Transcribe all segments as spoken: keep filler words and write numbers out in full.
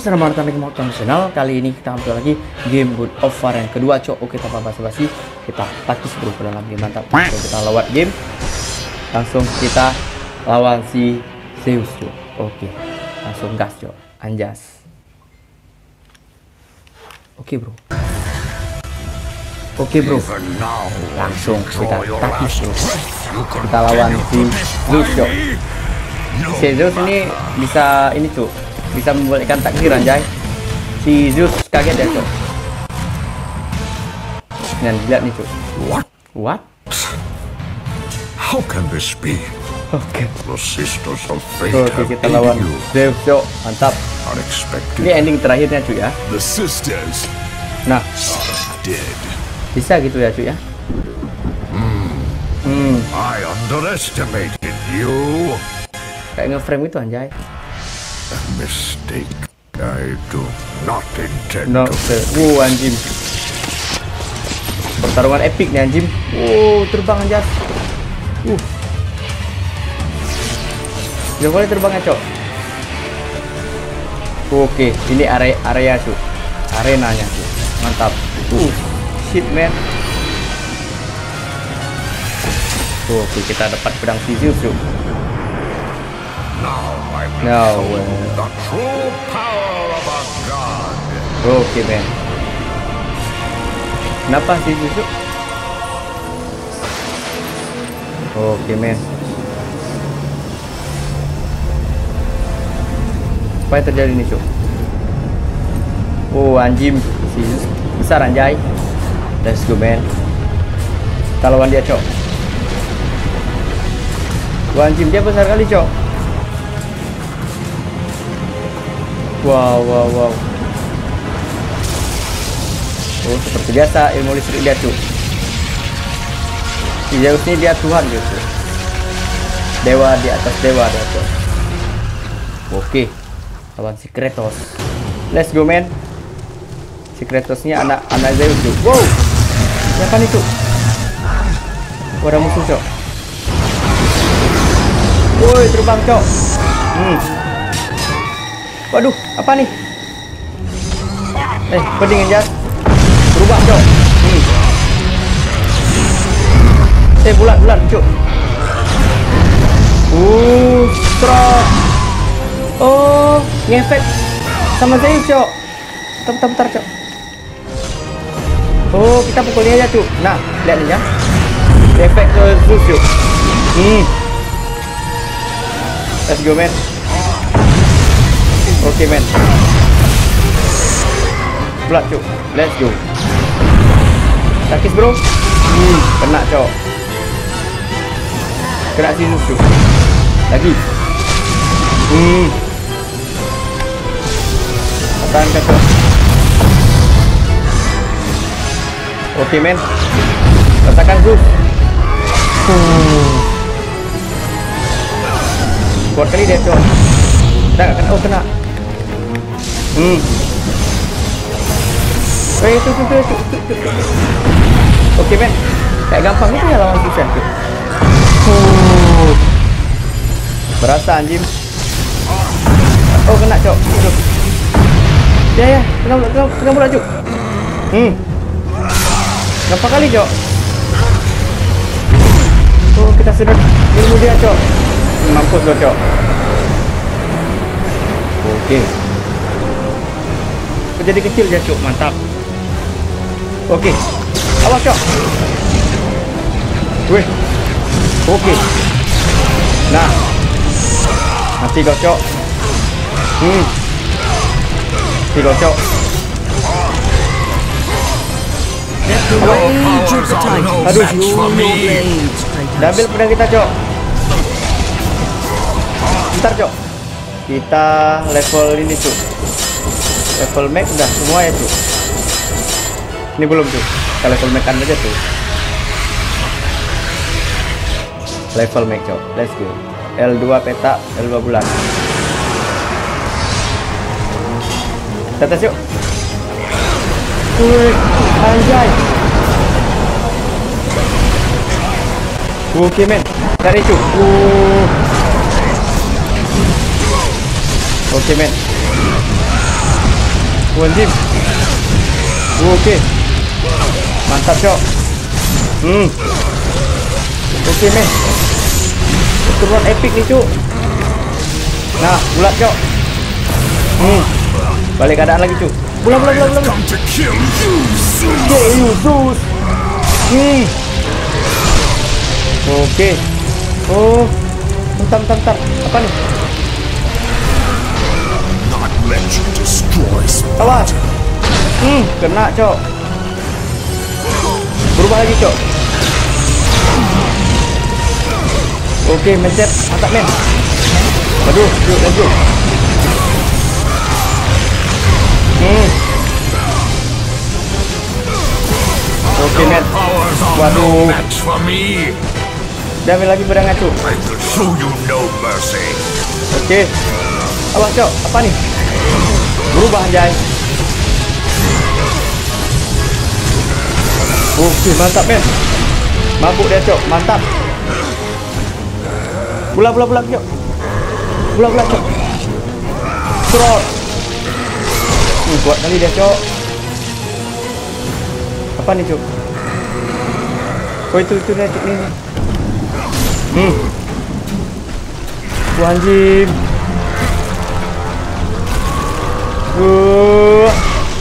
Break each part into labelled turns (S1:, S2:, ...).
S1: selamat datang lagi di channel. Kali ini kita ambil lagi game God of War yang kedua, cok. Oke, tanpa basa-basi kita taktis bro ke dalam game, mantap. Oke, kita lawan game. Langsung kita lawan si Zeus, cok. Oke, langsung gas, cok. Anjas. Oke, bro. Oke, bro. Langsung kita taktis, bro. Kita lawan si Zeus, cok. Si Zeus ini bisa ini, cok. Bisa membalikkan takdir, anjay. Si Zeus kaget ya, cok. Dan lihat nih, cok.
S2: What?
S1: What?
S2: How can this be?
S1: Oke.
S2: The sisters of fate
S1: Oke,
S2: have
S1: kita
S2: aided
S1: lawan
S2: you.
S1: Zeus, cok. Mantap.
S2: Unexpected.
S1: Ini ending terakhirnya, cuy ya.
S2: The sisters
S1: Nah,
S2: are dead.
S1: bisa gitu ya, cuy ya. Hmm,
S2: I underestimated you.
S1: kayak nge-frame itu, anjay.
S2: A mistake I do not intend
S1: No,
S2: to
S1: sir. Wow, anjing. Pertarungan epic nih, anjing. Wow, terbang anjas. Uh. Jauh kali terbangnya, cok. Oke, ini area area, cok. Arenanya, cok. Mantap. Uh, shit, man. Oke, kita dapat pedang si Zeus, cok.
S2: Now I will
S1: No
S2: show
S1: way.
S2: the true power of a god.
S1: Oke, man. Kenapa si Zeus, cok? Oke, man. Apa yang terjadi nih, cok? Oh, anjing. Si Zeus besar, anjay. Let's go, man. Kita lawan dia, cok. Wah, anjing, dia besar kali, cok. Wow, wow, wow. Oh, seperti biasa ilmu listrik dia, cok. Si Zeus ini dia Tuhan gitu. Dewa di atas dewa dia, cok. Oke. Lawan si Kratos. Let's go, man. Si Kratosnya anak anak Zeus, cok. Wow. Siapa nih, cok? Oh, ada musuh, cok. Woi, terbang, cok. Hmm. Waduh, apa nih? Eh, peding aja. Berubah, cok. Hmm. Eh, bulat-bulat, cok. Uh, strok. Oh, ngefek sama Zeus, cok. Bentar-bentar, cok. Oh, kita pukulnya aja, cok. Nah, lihat nih ya. Efek ke Zeus, cok. Hmm. Let's go, man. Oke, men. Bulat, cok. Let's go. Takis, bro. Hmm, kena, cok. Kena si Zeus, cok. Lagi. Hmm. Tahan, cok. Oke, men. Rasakan Zeus. Hmm. Kuat kali dia, cok. Udah gak kena. Oh, kena. Hmm. Eh, itu, itu, itu, itu, itu. Oke, men. Kayak gampang itu ya lawan susah, tuh. Uh. Berasa, anjing. Oh, kena, cok. Itu. Ya, ya. Kena pula, kena, kena pula, cok. Hmm. Gampang kali, cok. Oh, kita sudah ilmu dia, cok. Mampus lo, cok. Oke. Jadi kecil dia, cok. Mantap. Oke. Awas, cok. Wih. Oke. Nah. Mati kau, cok. Hmm. Mati kau, cok. Aduh. Ambil pedang kita, cok. Bentar, cok. Kita level ini, cok. Level max udah semua ya, cok. Ini belum, cok. Kita level max aja, tuh. Level max, cok. Let's go. L dua peta, L dua bulan. Kita tes, yuk. Wih, anjay. Oke, men. Cari, cok. Uh. Oke, men. Anjim. Oke. Mantap, Cok. Hmm. Oke, men. Turun epic nih, Cuk. Nah, bulat, Cok. Hmm. Balik keadaan lagi, Cuk. Bulat, bulat, bulat, bulat. Kill you, Zeus. Hmm. Oke. Oh. Bentar, bentar, bentar. Apa nih? Awas. Hmm, kena, Cok. Berubah lagi, Cok. Oke, mencet. Mantap, men. Aduh, yuk, lanjut. Hmm. Oke, men. Waduh. Dia ambil lagi pedangnya, Cuk. Oke. Awas, Cok. Apa nih? Berubah, anjay. Oke, mantap, men. Mabuk dia, Cok. Mantap. Bola, bola, bola, Cok. Bola, bola, Cok. Serot. Hmm, kuat kali dia, Cok. Apa nih, Cok? Oh, itu, itu dia, Cok. Ini. Hmm. Anjim. Uh.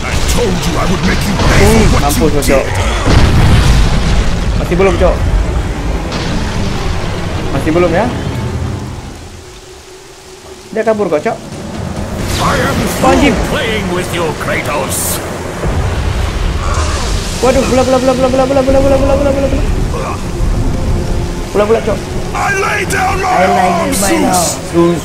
S1: Hmm, mampus, Cok. Masih belum, Cok. Masih belum ya? Dia kabur kok, Cok. Anjing. Waduh, bola bola bola bola bola bola bola bola bola bola bola bola bola, Cok. I lay down my arms, Zeus.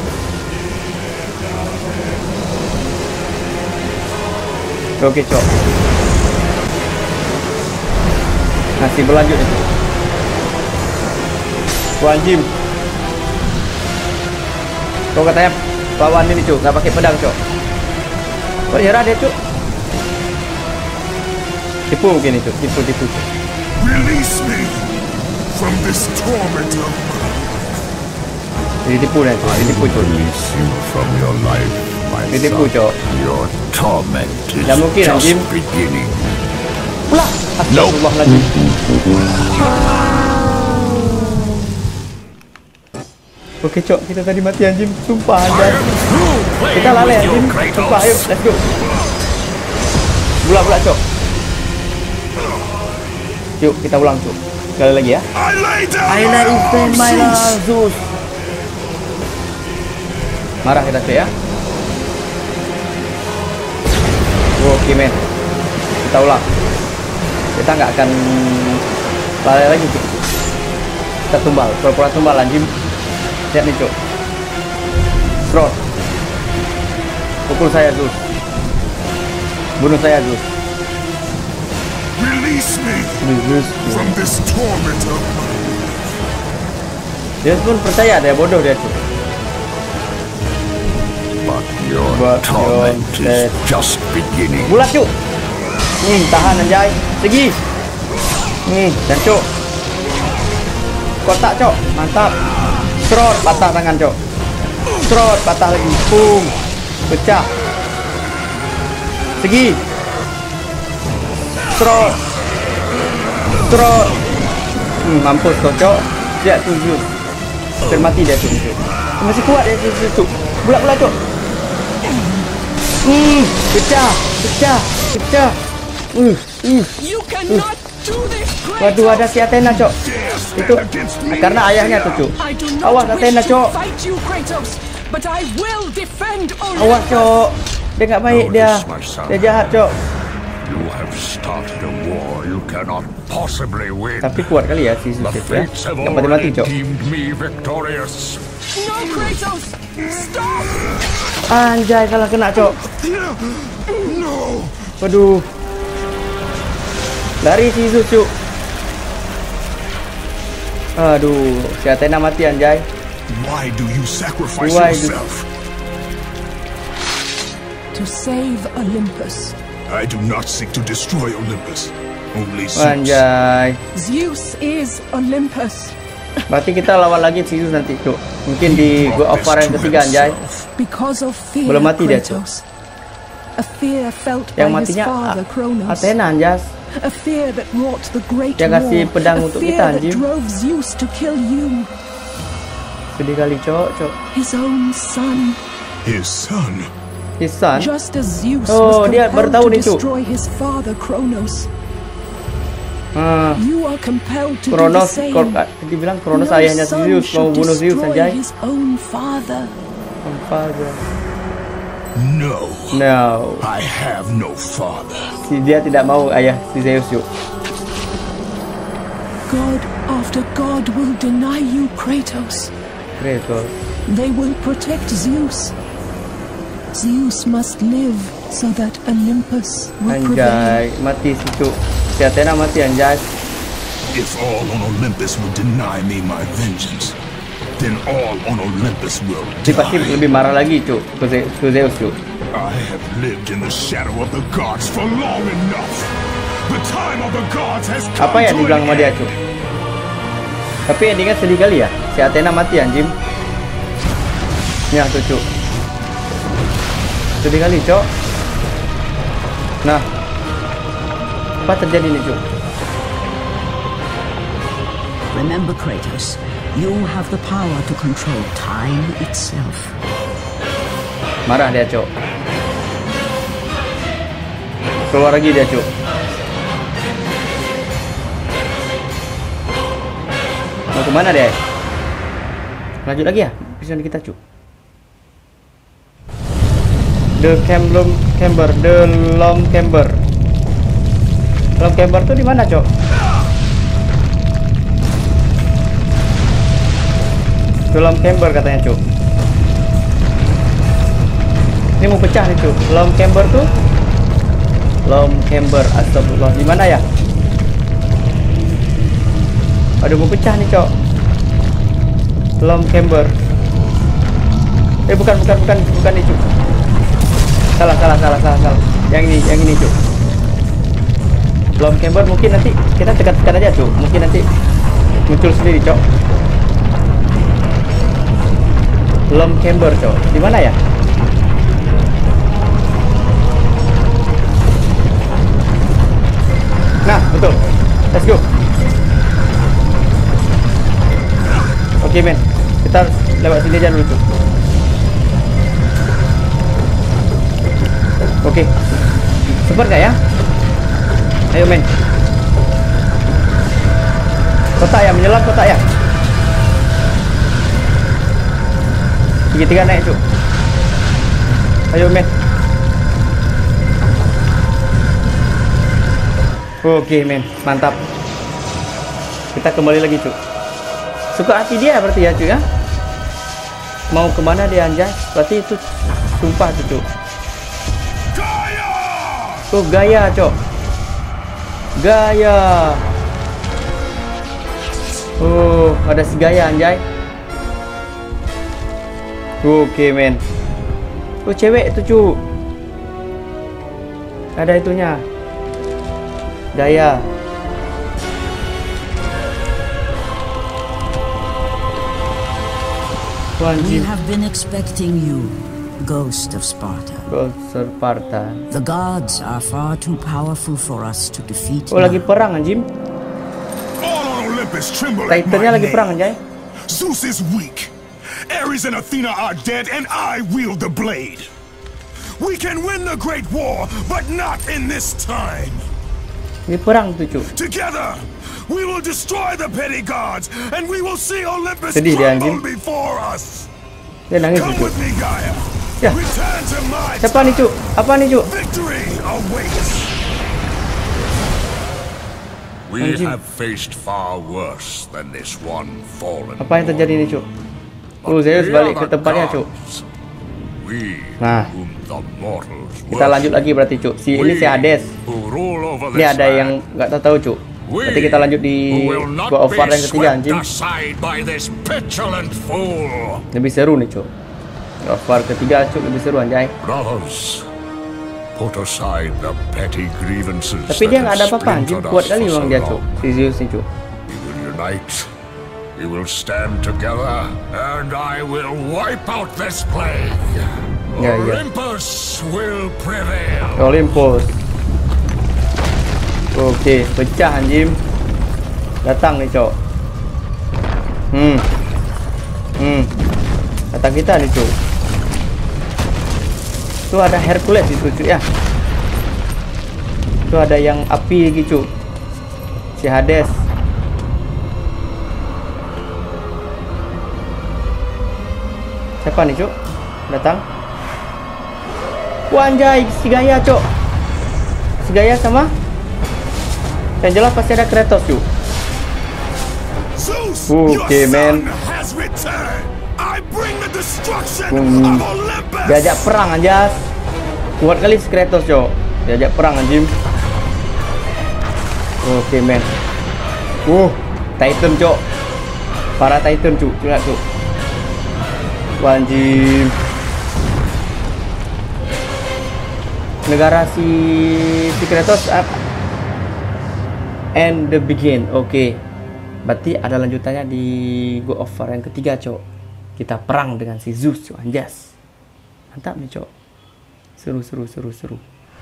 S1: Oke, Cok. Masih berlanjut itu. Anjim. Kau katanya lawan ini, Cuk, nggak pakai pedang, Cuk. Kok nyerah dia, Cuk? Tipu mungkin itu, tipu tipu. Cuk. Release me from this torment of mine. Ini tipu nih, Cuk. Ini tipu, Cuk. Ini tipu, Cuk.
S2: Your torment is
S1: nggak mungkin,
S2: just
S1: anjim.
S2: beginning.
S1: Pula. Astagfirullahaladzim. Oke, Cok, kita tadi mati, anjing. Sumpah, anjing. Kita lalai, anjing. Sumpah, ayo, let's go. Bola-bola, Cok. Yuk, kita ulang, Cok. Sekali lagi ya. I lay down my life, Zeus. Marah kita, Cok, ya. Oke, men. Kita ulang. Kita nggak akan lalai lagi, Cok. Kita tumbal, pura-pura tumbal, anjing. Lihat nih, Cuk. Serot. Pukul saya, Zeus. Bunuh saya, Zeus. Release me from this torment of mine. Dia pun percaya, dia bodoh dia, Cuk.
S2: But your But torment your is just beginning.
S1: Bulat, Cuk. Hmm, tahan, anjay. Segi. Hmm, dan, Cuk. Kotak, Cuk. Mantap. Serot, patah tangan, Cok. Serot, patah lagi. Pum. Pecah. Segi. Serot. Serot. Hmm, mampus kau, Cok. Lihat tu, Zeus. Termati dia tu. Masih kuat dia tu. Bulat-bulat, Cok. Hmm, pecah. Pecah. Pecah. Uh, uh. uh. Waduh, ada si Athena, Cok. Itu karena ayahnya tuh, Cok. Awas Athena, Cok. Awas, Cok. Dia nggak baik dia. Dia jahat, Cok. Tapi kuat kali ya si Zeus ya. Nggak mati-mati, Cok. Anjay, salah kena, Cok. Waduh. Lari si Zeus, Cuk. Aduh, si Athena mati, anjay.
S2: Why do you sacrifice
S1: Why
S2: yourself?
S3: To save Olympus.
S2: I do not seek to destroy Olympus. Only Zeus.
S1: Anjay.
S3: Zeus is Olympus.
S1: Berarti kita lawan lagi si Zeus nanti, Cuk. Mungkin di God of War yang ketiga, anjay.
S3: Because of fear,
S1: belum mati dia, Cuk.
S3: A fear felt
S1: Yang
S3: by his
S1: matinya
S3: father Kronos.
S1: Athena, Anjas.
S3: A fear that wrought the great
S1: Yang kasih
S3: war.
S1: pedang
S3: A
S1: untuk
S3: fear
S1: kita,
S3: that
S1: anjing.
S3: drove Zeus to kill you.
S1: Sedih kali, Cok, Cok.
S3: His own son.
S2: His son?
S1: His son?
S3: Just as Zeus
S1: Oh,
S3: was
S1: dia baru
S3: compelled
S1: tahu
S3: to
S1: nih, Cuk.
S3: destroy his father Kronos.
S1: Ah,
S3: You are compelled to
S1: Kronos,
S3: do the same.
S1: Kor dibilang Kronos
S3: No
S1: ayahnya
S3: son
S1: Zeus mau
S3: should
S1: bunuh Zeus,
S3: destroy
S1: anjay.
S3: his own father.
S1: Father.
S2: No.
S1: No.
S2: I have no father.
S1: Si dia tidak mau ayah si Zeus, yuk.
S3: God after God will deny you, Kratos.
S1: Kratos.
S3: They will protect Zeus. Zeus must live so that Olympus will prevail.
S1: Anjay, mati si Cuk. Si Athena mati, anjay.
S2: If all on Olympus will deny me my vengeance, then all on Olympus will
S1: Dia pasti
S2: die.
S1: lebih marah lagi, Cuk, ke, Ze ke Zeus, Cuk.
S2: I have lived in the shadow of the gods for long enough. The time of the gods has come.
S1: Apa yang
S2: to
S1: dibilang
S2: an
S1: sama dia,
S2: end.
S1: Cuk? Tapi endingnya sedih kali ya. Si Athena mati, anjing. Ya, tuh, Cuk. Sedih kali, Cuk. Nah, apa terjadi nih, Cuk?
S4: Remember, Kratos, you have the power to control time itself.
S1: Marah dia, Cuk. Keluar lagi dia, Cuk. Mau kemana dia? Lanjut lagi ya? Bisa kita, Cuk. The Camber, Camber, The Long Camber. Long Camber tuh di mana, Cuk? The Long Camber katanya, Cuk. Ini mau pecah nih, Cuk. Long Camber tuh Long Camber, astagfirullah. Di mana ya? Aduh, mau pecah nih, Cok. Long Camber. Eh, bukan, bukan, bukan, bukan nih, Cuk. Salah, salah, salah, salah, salah. Yang ini, yang ini, Cuk. Long Camber mungkin nanti kita tekan-tekan aja, Cuk. Mungkin nanti muncul sendiri, Cok. Long Camber, Cok. Di mana ya? Nah, betul. Let's go. Oke, men. Kita lewat sini aja dulu, Cuk. Oke. Sempat nggak ya? Ayo, men. Kotak ya, menyelam kotak ya. Tiga-tiga naik, Cuk. Ayo, men. Oke, men, mantap. Kita kembali lagi, Cuk. Suka hati dia berarti ya, Cuk ya. Mau kemana dia, anjay? Berarti itu sumpah tuh, Cuk. Tuh gaya, Cuk. Gaya. Oh, ada si gaya, anjay. Oke, men. Tuh cewek tuh, Cuk. Ada itunya. Gaya.
S4: We have been expecting you, Ghost of Sparta.
S1: Ghost of Sparta.
S4: The gods are far too powerful for us to defeat.
S1: Oh, lagi perang, anjing.
S2: All on Olympus tremble at
S1: Titannya
S2: my
S1: lagi perang,
S2: name.
S1: anjay.
S2: Zeus is weak. Ares and Athena are dead, and I wield the blade. We can win the Great War, but not in this time.
S1: Ini perang tuh, Cuk.
S2: Together, we will destroy the petty gods, and we will see Olympus
S1: Sedih dia,
S2: crumble
S1: anjing.
S2: before us.
S1: Dia nangis tuh,
S2: Come
S1: Cuk.
S2: with me, Gaia.
S1: Ya.
S2: Return to my
S1: Siapa nih, Cuk? Apa nih, Cuk?
S2: victory awaits.
S5: We
S1: Anjing.
S5: have faced far worse than this one fallen.
S1: Apa yang terjadi nih, Cuk? Oh, Zeus balik ke tempatnya, Cuk.
S5: We,
S1: Nah.
S5: whom the mortals
S1: Kita lanjut lagi berarti, Cuk. Si ini si Hades.
S5: who rule over
S1: Ini
S5: this
S1: ada yang
S5: land,
S1: nggak tahu, tahu, Cuk.
S5: we
S1: Nanti kita lanjut di
S5: who will not
S1: God of War
S5: be
S1: yang ketiga,
S5: swept
S1: anjing.
S5: aside by this petulant fool.
S1: Lebih seru nih, Cuk. God of War ketiga, Cuk, lebih seru, anjay.
S5: Brothers, put aside the petty grievances.
S1: Tapi dia
S5: that
S1: nggak ada
S5: have
S1: apa-apa, anjing.
S5: splintered
S1: Kuat
S5: us
S1: kali
S5: for
S1: memang
S5: so
S1: dia, Cuk.
S5: long.
S1: Si Zeus nih, Cuk.
S5: We will unite. We will stand together, and I will wipe out this plague.
S1: Ya, ya.
S2: Olympus will prevail.
S1: Olympus. Oke, pecah anjim. Datang nih, Cok. Hmm. Hmm. Datang kita nih, Cok. Tuh ada Hercules itu, Cok ya. Tuh ada yang api gitu, si Hades. Siapa nih, Cok? Datang. Wah, anjay, si Gaia, Cok. Si Gaia sama yang jelas pasti ada Kratos, Cok.
S2: Zeus,
S1: Oke,
S2: your
S1: man.
S2: son has returned. I bring the destruction
S1: Hmm.
S2: of Olympus.
S1: Diajak perang, anjas. Kuat kali si Kratos, Cok. Diajak perang, anjim. Oke, men. Uh, Titan, Cok. Para Titan, Cok. Lihat, Cok. Anjim. Negara si si Kratos up. And the begin. Oke. Berarti ada lanjutannya di God of War yang ketiga, Cok. Kita perang dengan si Zeus, Cok. Anjas. Mantap nih, Cok. Seru, seru, seru, seru.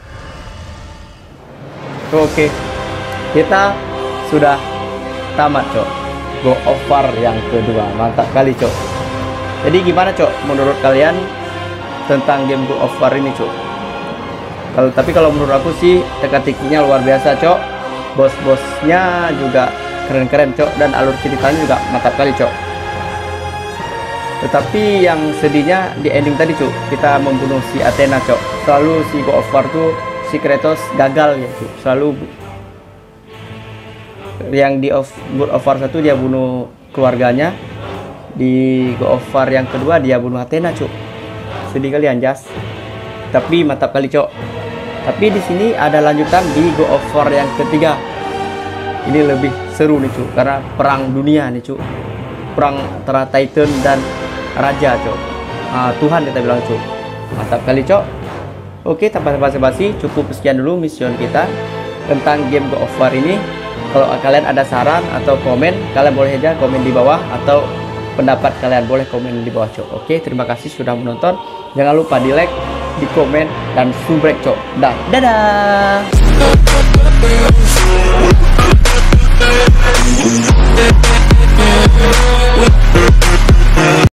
S1: Oke. Kita sudah tamat, Cok. God of War yang kedua. Mantap kali, Cok. Jadi gimana, Cok, menurut kalian tentang game God of War ini, Cok? Kalau tapi kalau menurut aku sih teka-tekinya luar biasa, Cok. Bos-bosnya juga keren-keren, Cok, dan alur ceritanya juga mantap kali, Cok. Tetapi yang sedihnya di ending tadi, Cok, kita membunuh si Athena, Cok. Selalu si God of War tuh si Kratos gagal ya, Cok. Selalu yang di of, God of War satu dia bunuh keluarganya, di God of War yang kedua dia bunuh Athena, Cok. Sedih kali, anjas. Tapi mantap kali, Cok. Tapi di sini ada lanjutan di God of War yang ketiga. Ini lebih seru nih, Cuk, karena perang dunia nih, Cuk. Perang antara Titan dan Raja, Cuk. Ah, Tuhan kita bilang, Cuk. Mantap kali, Cok. Oke, tanpa basa-basi, cukup sekian dulu mission kita tentang game God of War ini. Kalau kalian ada saran atau komen, kalian boleh aja komen di bawah, atau pendapat kalian boleh komen di bawah, Cok. Oke, terima kasih sudah menonton. Jangan lupa di like, di komen, dan subrek, Cok. Dan dadah.